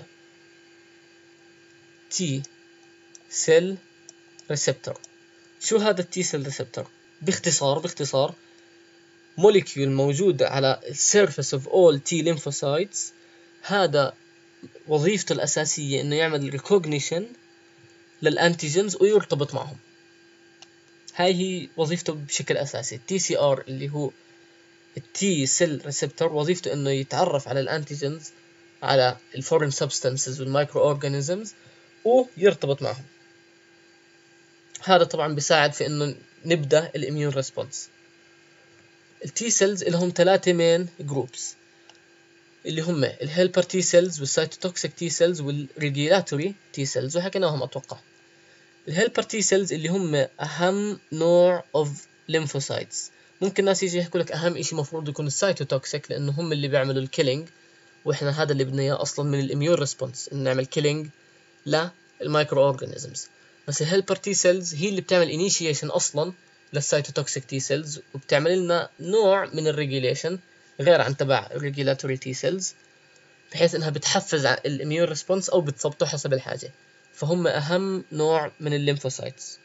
تي سيل ريسبتور. شو هذا التي سيل ريسبتور؟ باختصار باختصار موليكيول موجود على السيرفيس اوف اول تي ليمفوسايتس. هذا وظيفته الأساسية إنه يعمل ريكوجنيشن للأنتيجنز ويرتبط معهم. هاي هي وظيفته بشكل أساسي. التي سي ار اللي هو التي سيل ريسبتور وظيفته إنه يتعرف على الأنتيجنز، على الفورين سبستانسز والمايكرو أورجانيزمز ويرتبط معهم. هذا طبعا بيساعد في إنه نبدأ الإميون ريسبونس. التي سيلز لهم ثلاثة مين جروبس اللي هم الهيلبر تي سيلز والسيتوتوكسيك تي سيلز والريجيلاتوري تي سيلز، وحكيناهم اتوقع. الهيلبر تي سيلز اللي هم اهم نوع اوف ليمفوسايتس. ممكن ناس يجي يحكوا لك اهم شيء المفروض يكون السيتوتوكسيك لانه هم اللي بيعملوا الكيلينج، واحنا هذا اللي بدنا اياه اصلا من الاميون ريسبونس، ان نعمل كيلينج للمايكرو اورجانيزمز. بس الهيلبر تي سيلز هي اللي بتعمل انيشيشن اصلا للسيتوتوكسيك تي سيلز، وبتعمل لنا نوع من الريجيليشن غير عن تبع الريجيلاتوري تي سيلز، بحيث انها بتحفز الاميون ريسبونس او بتثبطه حسب الحاجه. فهم اهم نوع من الليمفوسايتس.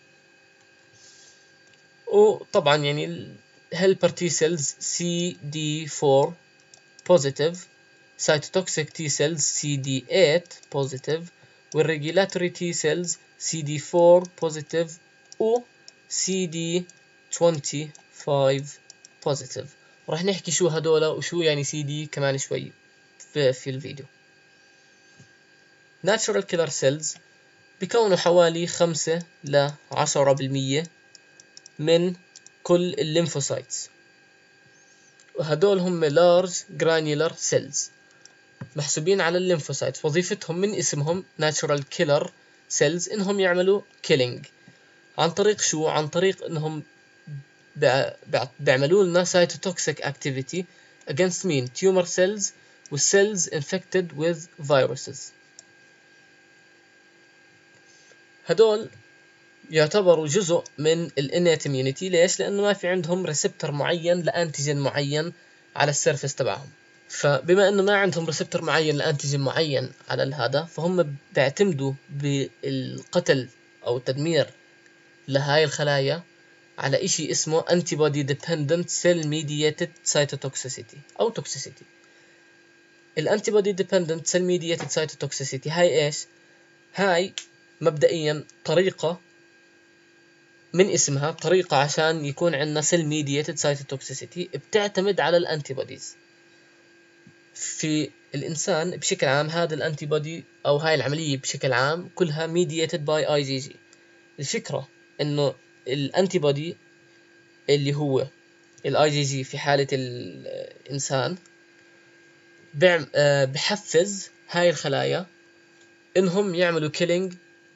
وطبعا يعني الهيلبر تي سيلز سي دي فور بوزيتيف، سايتوتوكسيك تي سيلز سي دي ثمانية بوزيتيف، والريجيلاتوري تي سيلز سي دي فور بوزيتيف و سي دي خمسة وعشرين بوزيتيف. راح نحكي شو هدول وشو يعني سي دي كمان شوي في, في الفيديو. natural killer cells بيكونوا حوالي خمسة لعشرة بالمية من كل الليمفوسايتس، وهدول هم large granular cells محسوبين على الليمفوسايتس. وظيفتهم من اسمهم natural killer cells إنهم يعملوا killing عن طريق شو؟ عن طريق إنهم بيعملوا لنا cytotoxic activity against مين؟ tumor cells و cells infected with viruses. هدول يعتبروا جزء من ال innate immunity. ليش؟ لأنه ما في عندهم ريسبتر معين لأنتيجين معين على السيرفس تبعهم. فبما أنه ما عندهم ريسبتر معين لأنتيجين معين على هذا، فهم بيعتمدوا بالقتل أو التدمير لهاي الخلايا على إشي اسمه antibody dependent cell mediated cytotoxicity أو toxicity. الانتيبودي dependent cell mediated cytotoxicity هاي إيش؟ هاي مبدئيا طريقة من اسمها، طريقة عشان يكون عندنا cell mediated cytotoxicity بتعتمد على الانتيبوديز. في الإنسان بشكل عام هذا الانتيبودي أو هاي العملية بشكل عام كلها mediated by آي جي جي. الفكرة إنه الانتيبودي اللي هو الآي جي جي في حالة الإنسان بحفز هاي الخلايا إنهم يعملوا killing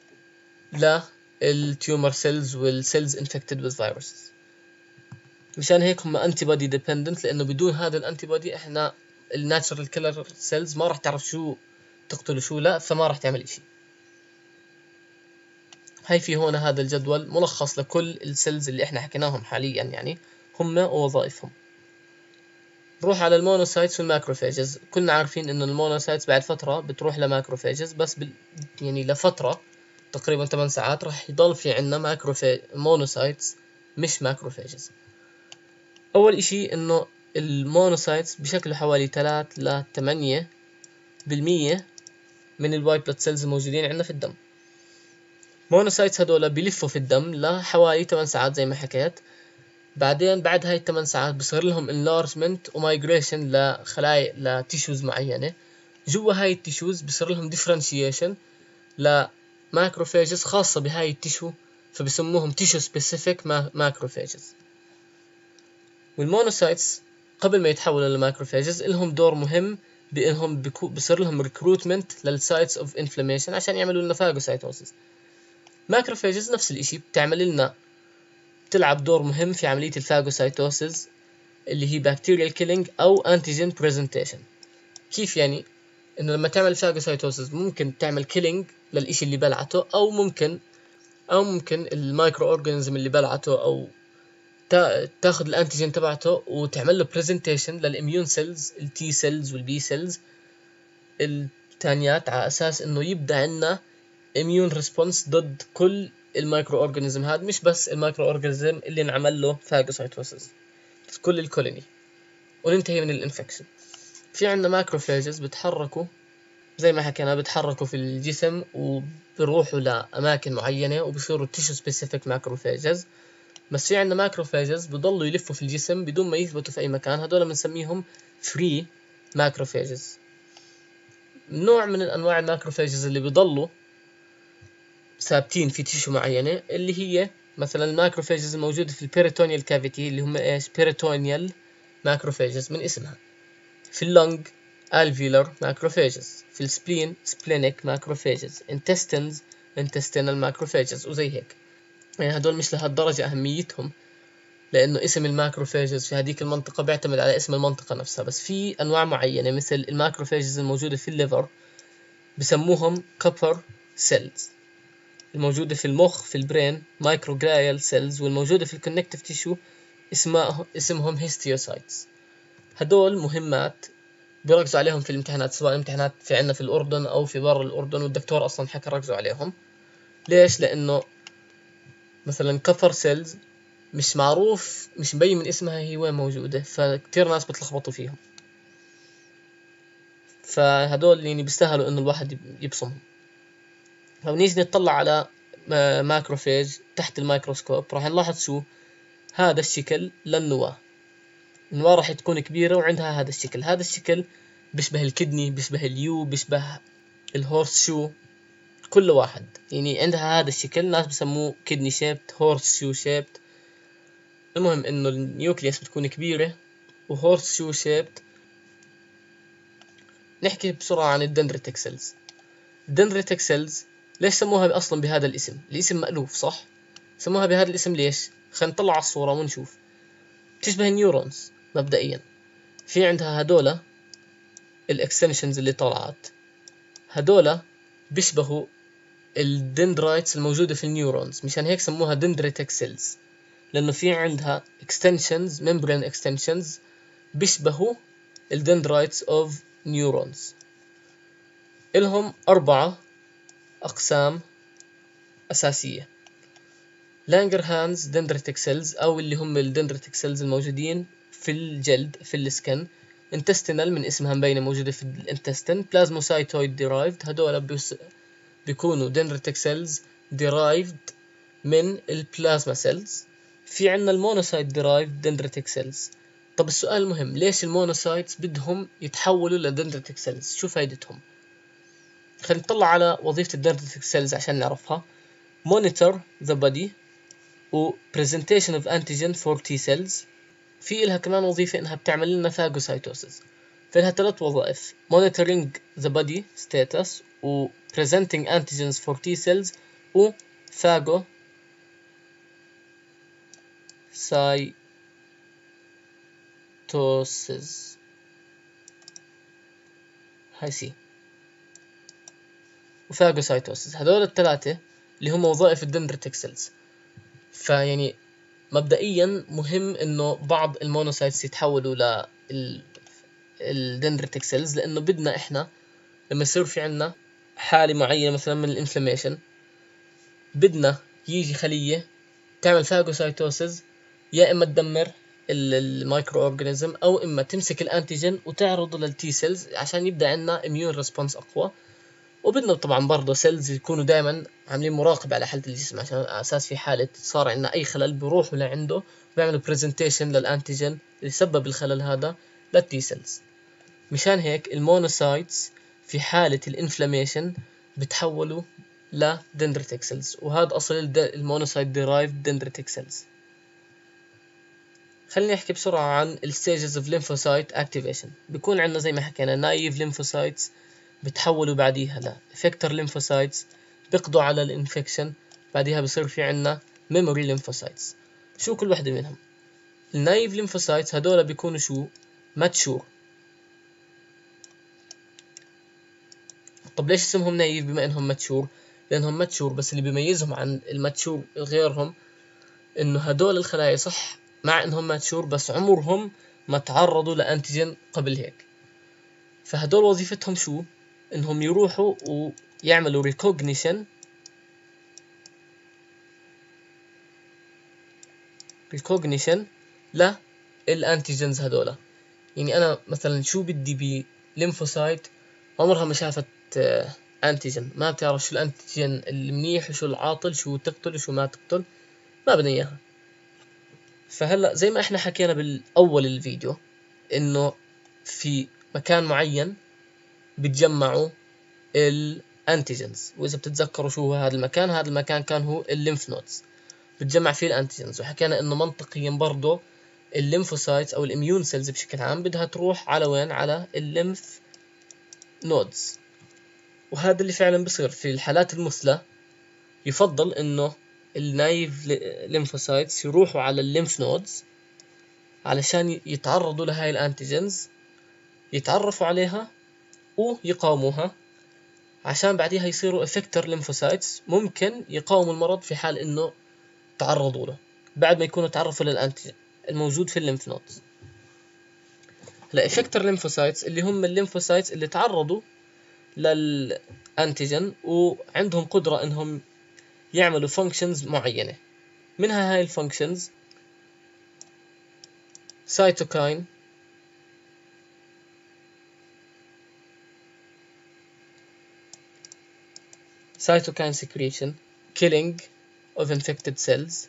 للتيومر سيلز والسيلز infected with viruses. مشان هيك هم antibody dependent، لأنه بدون هذا الانتيبودي إحنا الناتشرال كيلر سيلز ما راح تعرف شو تقتل وشو لا، فما راح تعمل إشي. هاي في هون هذا الجدول ملخص لكل السيلز اللي إحنا حكيناهم حاليا، يعني هم ووظائفهم. نروح على المونوسايتس والماكروفاجز. كلنا عارفين إنه المونوسايتس بعد فترة بتروح لماكروفاجز، بس بال... يعني لفترة تقريبا ثمان ساعات راح يضل في عنا ماكروفاج مونوسايتس مش ماكروفاجز. أول إشي إنه المونوسايتس بشكل حوالي ثلاثة إلى ثمانية بالمية من الوايت بلاد سيلز الموجودين عندنا في الدم. مونوسايتس هدول بيلفوا في الدم لحوالي ثمان ساعات زي ما حكيت. بعدين بعد هاي الثمان ساعات بصير لهم enlargement ومايجريشن لخلايا لتيشوز معينة. جوا هاي التيشوز بصير لهم differentiation لماكروفاجز خاصة بهاي التيشو، فبسموهم tissue specific macrophages. والمونوسايتس قبل ما يتحولوا للماكروفاجز لهم دور مهم بانهم بصير لهم ريكروتمنت للسايتس اوف انفلاميشن عشان يعملوا لنا فاجوسايتوسيس. ماكروفاجز نفس الاشي، بتعمل لنا بتلعب دور مهم في عملية الفاجوسايتوسيس اللي هي بكتيريال كيلينج او انتيجين بريزنتيشن. كيف يعني؟ انه لما تعمل فاجوسايتوسيس ممكن تعمل كيلينج للاشي اللي بلعته، او ممكن او ممكن المايكرو اورجانيزم اللي بلعته او تاخذ الانتيجين تبعته وتعمل له بريزنتيشن للاميون سيلز التي سيلز والبي سيلز الثانيات، على اساس انه يبدا عندنا اميون ريسبونس ضد كل المايكرو اورجانيزم هذا، مش بس المايكرو اورجانيزم اللي انعمل له فاجوسايتوسيس، كل الكولوني، وننتهي من الانفكشن. في عندنا ماكروفاجز بتحركوا زي ما حكينا، بتحركوا في الجسم وبروحوا لاماكن معينه وبصيروا تيشو سبيسيفيك ماكروفاجز. بس في عندنا ماكروفاجز بضلوا يلفوا في الجسم بدون ما يثبتوا في اي مكان، هذول بنسميهم فري ماكروفاجز. نوع من الانواع الماكروفاجز اللي بضلوا ثابتين في تيشو معينه اللي هي مثلا الماكروفاجز الموجوده في البيريتونيال كافيتي اللي هم ايش؟ بيريتونيال ماكروفاجز من اسمها. في اللنج alveolar ماكروفاجز، في السبلين سبلينيك ماكروفاجز، intestines intestinal ماكروفاجز وزي هيك. يعني هدول مش لهالدرجة أهميتهم، لأنه اسم الماكروفاجز في هذيك المنطقة بيعتمد على اسم المنطقة نفسها. بس في أنواع معينة مثل الماكروفاجز الموجودة في الليفر بسموهم كوبر سيلز، الموجودة في المخ في البرين مايكروجلايال سيلز، والموجودة في الكونكتيف تيشو اسمها اسمهم هيستيوسايتس. هدول مهمات بيركزوا عليهم في الامتحانات، سواء امتحانات في عنا في الأردن أو في برا الأردن، والدكتور أصلا حكى ركزوا عليهم. ليش؟ لأنه مثلا كفر سيلز مش معروف، مش مبين من اسمها هي وين موجودة، فكتير ناس بتلخبطوا فيهم. فهدول يعني بيستاهلوا إنه الواحد يبصمهم. لو نيجي نطلع على ماكروفاج تحت الميكروسكوب راح نلاحظ شو هذا الشكل للنواة. النواة راح تكون كبيرة وعندها هذا الشكل. هذا الشكل بيشبه الكدني، بيشبه اليو، بيشبه الهورس شو كل واحد يعني عندها هذا الشكل، ناس بسموه كدني شيبت، هورس شو شيبت. المهم انه النيوكليوس بتكون كبيرة وهورس شو شيبت. نحكي بسرعة عن الدندريتك سيلز. الدندريتك سيلز ليش سموها اصلا بهذا الاسم؟ الاسم مألوف صح؟ سموها بهذا الاسم ليش؟ خلينا نطلع على الصورة ونشوف. تشبه النيورونز مبدئيا، في عندها هدول الاكستنشنز اللي طلعت، هدول بيشبهوا الدندرايتس الموجودة في النيورونز، مشان هيك سموها دندريتك سيلز، لأنه في عندها extensions membrane extensions بيشبهوا الدندرايتس of neurons. إلهم أربعة أقسام أساسية. لانجرهانز dendritic cells أو اللي هم الدندريتك سيلز الموجودين في الجلد في السكن. intestinal من اسمها مبينة موجودة في الانتستين. plasmacytoid derived هدول بيس بيكونوا dendritic cells derived من البلازما سيلز. في عنا المونوسايت ديرايفد دندريتك سيلز. طب السؤال المهم، ليش المونوسايتس بدهم يتحولوا لدندريتك سيلز؟ شو فايدتهم؟ خلينا نطلع على وظيفة الدندريتك سيلز عشان نعرفها. monitor the body و presentation of antigen for T cells. في إلها كمان وظيفة إنها بتعمل لنا phagocytosis. فلها ثلاث وظائف: monitoring the body status و presenting antigens for T cells و phago سايتوسيس. هاي سي وفاجوسايتوسيس. هذول الثلاثة اللي هم وظائف الدندريتك سيلز. فيعني مبدئيا مهم انه بعض المونوسايتس يتحولوا للدندريتك سيلز، لانه بدنا احنا لما يصير في عنا حالة معينة مثلا من الانفلاميشن، بدنا يجي خلية تعمل فاجوسايتوسيس، يا اما تدمر المايكرو اورجانيزم او اما تمسك الانتيجين وتعرضه للتي سيلز عشان يبدا عندنا اميون ريسبونس اقوى. وبدنا طبعا برضه سيلز يكونوا دائما عاملين مراقبه على حاله الجسم، عشان على اساس في حاله صار عندنا اي خلل بيروحوا لعنده وبيعملوا برزنتيشن للانتيجين اللي سبب الخلل هذا للتي سيلز. مشان هيك المونوسايتس في حاله الانفلاميشن بتحولوا لدندريتك سيلز، وهذا اصل المونوسايت ديرايفد دندريتك سيلز. خليني احكي بسرعة عن الستيجز اوف ليمفوسايت اكتيفيشن. بيكون عندنا زي ما حكينا نايف ليمفوسايتس بتحولوا بعديها لإفكتر ليمفوسايتس بيقضوا على الانفكشن، بعديها بصير في عندنا ميموري ليمفوسايتس. شو كل وحدة منهم؟ النايف ليمفوسايتس هدول بيكونوا شو؟ ماتشور. طب ليش اسمهم نايف بما انهم ماتشور؟ لانهم ماتشور، بس اللي بيميزهم عن الماتشور غيرهم انه هدول الخلايا صح مع انهم ماتشور بس عمرهم ما تعرضوا لانتيجين قبل هيك. فهدول وظيفتهم شو؟ انهم يروحوا ويعملوا ريكوجنيشن ريكوجنيشن للانتيجينز هدول. يعني انا مثلا شو بدي بليمفوسايت عمرها ما شافت انتيجين، ما بتعرف شو الانتيجين المنيح وشو العاطل، شو تقتل وشو ما تقتل، ما بدنا اياها. فهلا زي ما احنا حكينا بالاول الفيديو انه في مكان معين بتجمعوا الانتيجنز، واذا بتتذكروا شو هو هذا المكان، هذا المكان كان هو الليمف نودز بتجمع فيه الانتيجنز. وحكينا انه منطقيا برضه الليمفوسايتس او الاميون سيلز بشكل عام بدها تروح على وين؟ على الليمف نودز. وهذا اللي فعلا بصير في الحالات المثلى. يفضل انه النايف ليمفوسايتس يروحوا على الليمف نودز علشان يتعرضوا لهاي الانتيجنز، يتعرفوا عليها ويقاوموها، عشان بعديها يصيروا افكتر ليمفوسايتس ممكن يقاوموا المرض في حال انه تعرضوا له بعد ما يكونوا تعرفوا للانتيجين الموجود في الليمف نودز. هلا افكتر ليمفوسايتس اللي هم الليمفوسايتس اللي تعرضوا للانتيجين وعندهم قدرة انهم يعملوا فانكشنز معينة. منها هاي الفانكشنز سايتوكاين، cytokine secretion, killing of infected cells.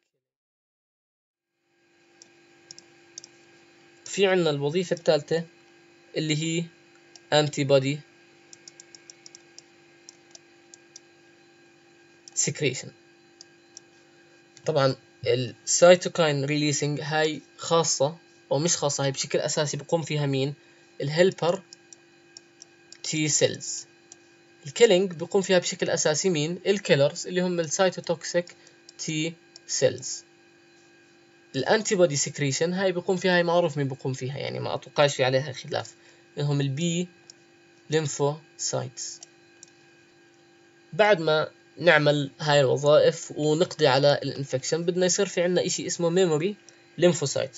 في عنا الوظيفة الثالثة اللي هي antibody secretion. طبعا السيتوكاين ريليسنج هاي خاصة أو مش خاصة، هاي بشكل أساسي بقوم فيها مين؟ الهيلبر تي سيلز. الكيلينج بيقوم فيها بشكل أساسي مين؟ الكيلرز اللي هم السيتوتوكسيك تي سيلز. الانتي بودي سكريشن هاي بيقوم فيها، هاي معروف مين بيقوم فيها، يعني ما أتوقعش في عليها خلاف، إنهم البي ليمفوسايتس. بعد ما نعمل هاي الوظائف ونقضي على الانفكشن بدنا يصير في عنا إشي اسمه ميموري ليمفوسايت.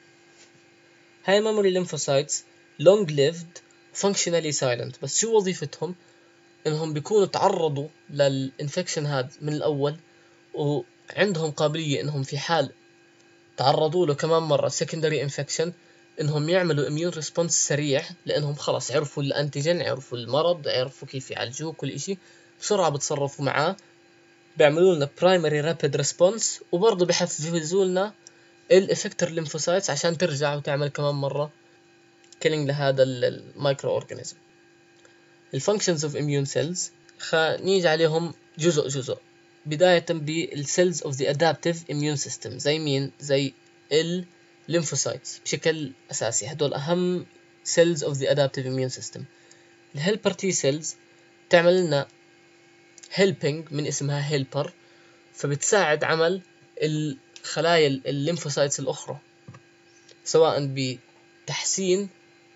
هاي ميموري ليمفوسايتس long lived functionally silent، بس شو وظيفتهم؟ انهم بيكونوا تعرضوا للانفكشن هذا من الاول، وعندهم قابلية انهم في حال تعرضوا له كمان مرة secondary infection انهم يعملوا immune response سريع، لانهم خلاص عرفوا الانتيجين، عرفوا المرض، عرفوا كيف يعالجوه، كل اشي بسرعة بتصرفوا معاه، بيعملوا لنا primary rapid response، وبرضه بيحفزوا لنا الافكتور ليمفوسايتس عشان ترجع وتعمل كمان مرة killing لهذا المايكرو اورجانيزم. الفانكشنز اوف اميون سيلز خنيجي عليهم جزء جزء، بداية بالسيلز اوف ذا ادابتيف اميون سيستم. زي مين؟ زي الليمفوسايتس بشكل اساسي، هدول اهم سيلز اوف ذا ادابتيف اميون سيستم. الهيلبر تي سيلز تعمل لنا هيلبينج من اسمها هيلبر، فبتساعد عمل الخلايا الليمفوسايتس الاخرى، سواء بتحسين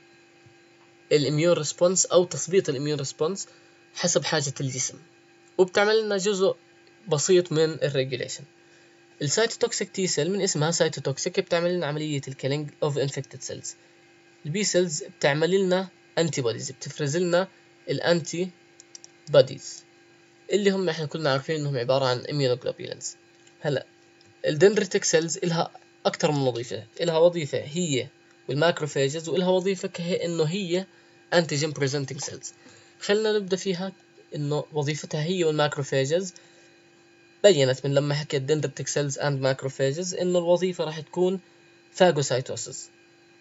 الاميون ريسبونس او تثبيط الاميون ريسبونس حسب حاجة الجسم، وبتعمل لنا جزء بسيط من الريجوليشن. السيتوتوكسيك تي سيل من اسمها سيتوتوكسيك بتعمل لنا عملية الكيلينج اوف انفكتد سيلز. البي سيلز بتعمل لنا انتي بوديز، بتفرز لنا الانتي بوديز اللي هم احنا كلنا عارفين انهم عبارة عن اميونوجلوبولينز. هلا الدندريتك سيلز إلها أكثر من وظيفة، إلها وظيفة هي والماكروفاجز، وإلها وظيفة كهي إنه هي أنتيجين بريزنتينج سيلز. خلينا نبدأ فيها إنه وظيفتها هي والماكروفاجز. بينت من لما حكيت دندريتك سيلز أند ماكروفاجز إنه الوظيفة راح تكون فاجوسايتوسيس.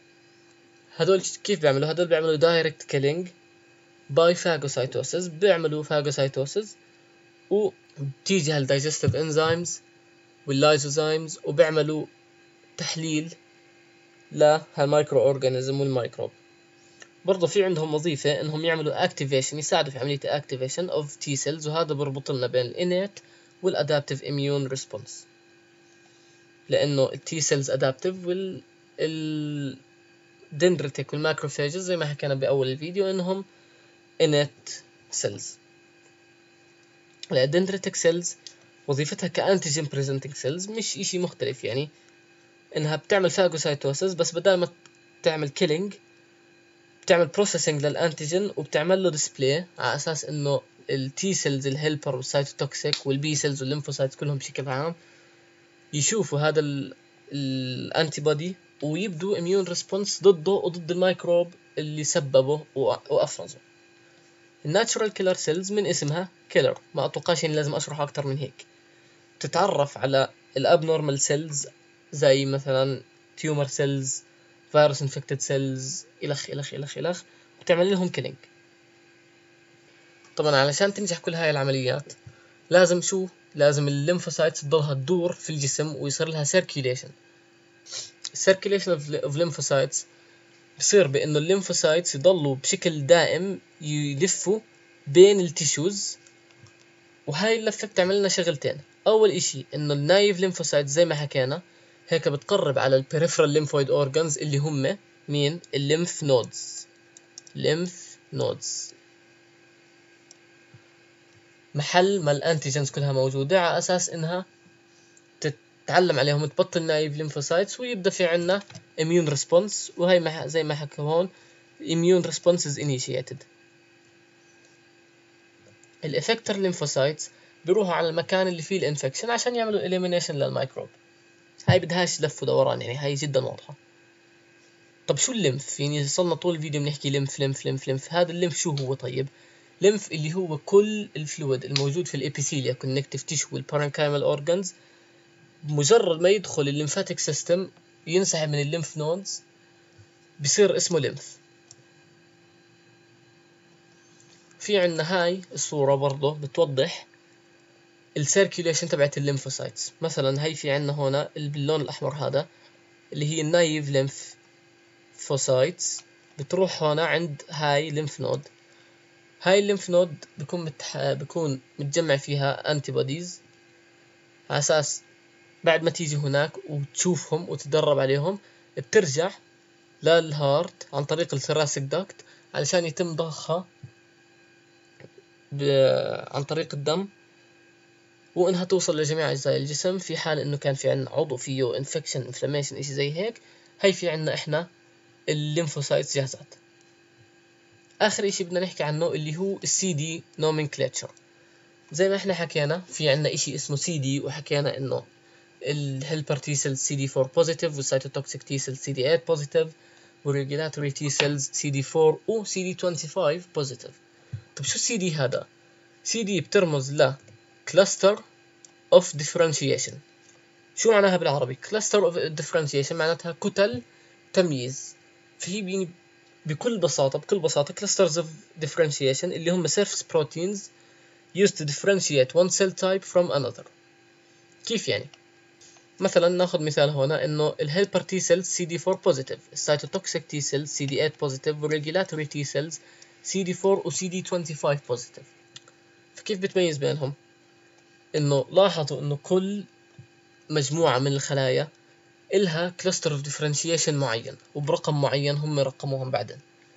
هدول كيف بيعملوا؟ هدول بيعملوا دايركت كيلينج باي فاجوسايتوسيس، بيعملوا فاجوسايتوسيس وبتيجي هالدايجستيف انزيمز واللايزوزايمز وبيعملوا تحليل لهالمايكرو اورجانيزم والميكروب. برضه في عندهم وظيفة انهم يعملوا اكتيفيشن، يساعدوا في عملية اكتيفيشن اوف تي سيلز، وهذا بربط لنا بين الانيت والادابتيف اميون ريسبونس، لانه التي سيلز ادابتيف وال الدندريتك والماكروفاجز زي ما حكينا باول الفيديو انهم انيت سيلز. الدندريتك سيلز وظيفتها كأنتيجين بريزنتينج سيلز، مش اشي مختلف، يعني انها بتعمل فاجوسايتوسيس، بس بدل ما تعمل كيلينج بتعمل بروسيسنج للانتيجين وبتعمل له ديسبلاي، على اساس انه التي سيلز الهيلبر والسايتوتوكسيك والبي سيلز والليمفوسايتس كلهم بشكل عام يشوفوا هذا الانتي بودي ويبدوا اميون ريسبونس ضده وضد الميكروب اللي سببه وافرزه. الناتشورال كيلر سيلز من اسمها كيلر، ما اتوقعش اني لازم اشرح اكتر من هيك. تتعرف على الابنورمال سيلز زي مثلا تيومر سيلز، فيروس انفكتد سيلز، الخ الخ الخ الخ وتعمل لهم كيلينج. طبعا علشان تنجح كل هاي العمليات لازم شو؟ لازم الليمفوسايتس تضلها تدور في الجسم ويصير لها سيركيوليشن. السيركيوليشن اوف ليمفوسايتس بصير بانه الليمفوسايتس يضلوا بشكل دائم يلفوا بين التيشوز، وهاي اللفة بتعمل لنا شغلتين. اول اشي انه النايف ليمفوسايت زي ما حكينا هيك بتقرب على البريفرال ليمفويد اورجانز اللي هم مين؟ الليمف نودز. ليمف نودز محل ما الانتيجنز كلها موجودة، على اساس انها تتعلم عليهم، تبطل نايف ليمفوسايتس ويبدا في عنا immune response. وهي ما زي ما حكوا هون immune response is initiated. الافكتور ليمفوسايتس بيروحوا على المكان اللي فيه الانفكشن عشان يعملوا elimination للميكروب. هاي بدهاش لف ودوران، يعني هاي جدا واضحة. طب شو الليمف؟ يعني صلنا طول الفيديو بنحكي ليمف ليمف ليمف ليمف هذا الليمف شو هو؟ طيب ليمف اللي هو كل الفلويد الموجود في الابيثيليا كونكتيف تيشو والبارنكايمال اورجانز، بمجرد ما يدخل الليمفاتيك سيستم ينسحب من الليمف نودز بصير اسمه ليمف. في عنا هاي الصورة برضه بتوضح السيركيوليشن تبعت الليمفوسايتس. مثلا هي في عنا هنا باللون الأحمر هذا اللي هي النايف ليمفوسايتس، بتروح هنا عند هاي ليمف نود. هاي الليمف نود بيكون متح... بيكون متجمع فيها انتي بوديز، على اساس بعد ما تيجي هناك وتشوفهم وتدرب عليهم بترجع للهارت عن طريق الثراسيك داكت علشان يتم ضخها ب... عن طريق الدم، وانها توصل لجميع اجزاء الجسم في حال انه كان في عنا عضو فيه انفكشن انفلاميشن اشي زي هيك. هي في عنا احنا الليمفوسايتس جاهزات. اخر اشي بدنا نحكي عنه اللي هو السي دي نومنكلاتشر. زي ما احنا حكينا في عنا اشي اسمه سي دي، وحكينا انه الهيلبر تي سيلز سي دي أربعة بوزيتيف، والسيتوتوكسيك تي سيلز سي دي ثمانية بوزيتيف، والريجولاتوري تي سيلز سي دي أربعة و سي دي خمسة وعشرين بوزيتيف. طب شو السي دي هذا؟ سي دي بترمز ل كلاستر اوف ديفرنشيشن. شو معناها بالعربي؟ كلاستر اوف ديفرنشيشن معناتها كتل تمييز. فهي بيني بكل بساطة بكل بساطة clusters of differentiation اللي هم surface proteins used to differentiate one cell type from another. كيف يعني؟ مثلا ناخذ مثال هنا انه الهيلبر تي سيلز سي دي أربعة بوزيتيف، السيتوتوكسيك تي سيلز سي دي ثمانية بوزيتيف، والريجولاتوري تي سيلز سي دي أربعة و سي دي خمسة وعشرين بوزيتيف. فكيف بتميز بينهم؟ انه لاحظوا انه كل مجموعة من الخلايا إلها cluster of differentiation معين وبرقم معين هم رقموهم بعدين.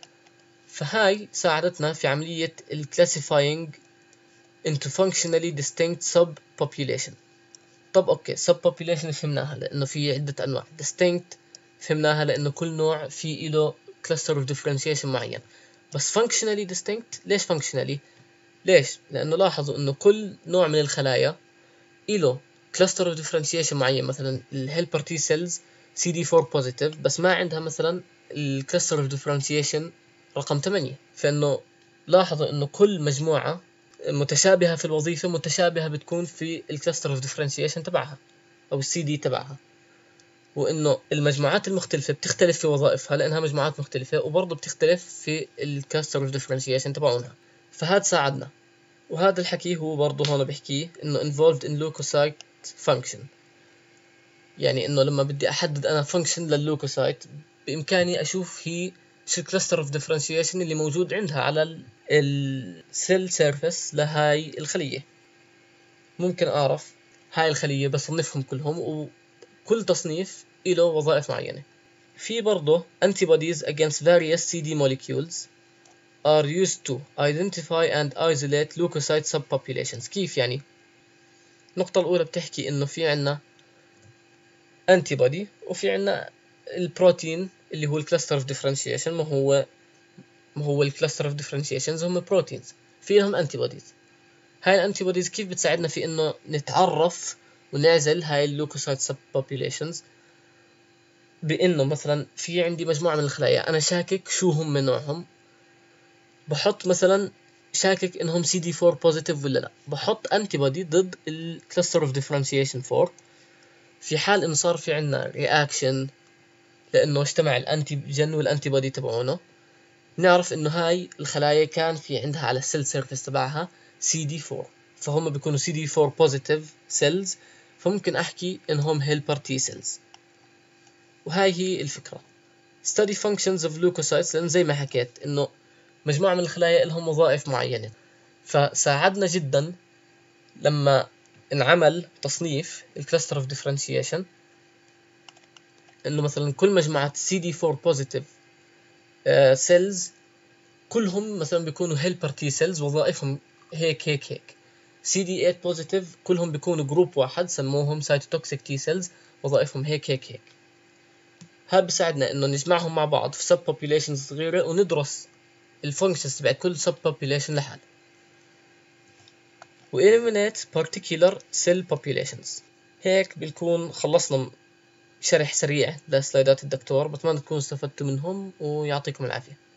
فهاي ساعدتنا في عملية ال classifying into functionally distinct subpopulation. طب اوكي subpopulation فهمناها لأنه في عدة أنواع، distinct فهمناها لأنه كل نوع في له cluster of differentiation معين. بس functionally distinct ليش functionally؟ ليش؟ لأنه لاحظوا أنه كل نوع من الخلايا له cluster of differentiation معين. مثلا الهيلبر تي سيلز سي دي أربعة بوزيتيف بس ما عندها مثلا الكلاستر of differentiation رقم ثمانية. فإنه لاحظوا إنه كل مجموعة متشابهة في الوظيفة متشابهة بتكون في الكلاستر of differentiation تبعها أو السي دي تبعها، وإنه المجموعات المختلفة بتختلف في وظائفها لأنها مجموعات مختلفة، وبرضه بتختلف في الكلاستر of differentiation تبعونها. فهذا ساعدنا. وهذا الحكي هو برضه هون بحكيه إنه involved in leukocyte function، يعني إنه لما بدي أحدد أنا function لللوكوسايت بإمكاني أشوف هي شو cluster of differentiation اللي موجود عندها على ال cell surface لهاي الخلية. ممكن أعرف هاي الخلية بصنفهم كلهم، وكل تصنيف له وظائف معينة. في برضه antibodies against various سي دي molecules are used to identify and isolate leukocyte subpopulations. كيف يعني؟ النقطة الأولى بتحكي إنه في عنا antibody وفي عنا البروتين اللي هو الكلاستر اوف ديفرنشيشن. ما هو ما هو الكلاستر اوف ديفرنشيشنز هم بروتينز، في لهم antibodies. هاي الانتيبوديز كيف بتساعدنا في إنه نتعرف ونعزل هاي اللوكوسايت subpopulations؟ بإنه مثلا في عندي مجموعة من الخلايا أنا شاكك شو هم من نوعهم، بحط مثلا شاكك انهم سي دي أربعة بوزيتيف ولا لا، بحط انتي بودي ضد الكلاستر اوف ديفرنشيشن أربعة. في حال انه صار في عندنا رياكشن لانه اجتمع الانتي جن والانتي بودي تبعونه، نعرف انه هاي الخلايا كان في عندها على السيل سيرفيس تبعها سي دي أربعة، فهم بيكونوا سي دي أربعة بوزيتيف سيلز، فممكن احكي انهم هيلبر تي سيلز. وهاي هي الفكرة study functions of leukocytes، لأن زي ما حكيت إنه مجموعة من الخلايا لهم وظائف معينة. فساعدنا جدا لما انعمل تصنيف الكلاستر اوف ديفرنشيشن إنه مثلا كل مجموعة سي دي أربعة بوزيتيف سيلز كلهم مثلا بيكونوا هيلبر تي سيلز وظائفهم هيك هيك هيك. سي دي ثمانية بوزيتيف كلهم بيكونوا جروب واحد سموهم سايتوتوكسيك تي سيلز وظائفهم هيك هيك هيك. هذا بيساعدنا انه نجمعهم مع بعض في سب populations صغيرة وندرس الفانكشنز تبع كل سب population لحال، و eliminate particular cell populations. هيك بنكون خلصنا شرح سريع لسلايدات الدكتور. بتمنى تكونوا استفدتوا منهم ويعطيكم العافية.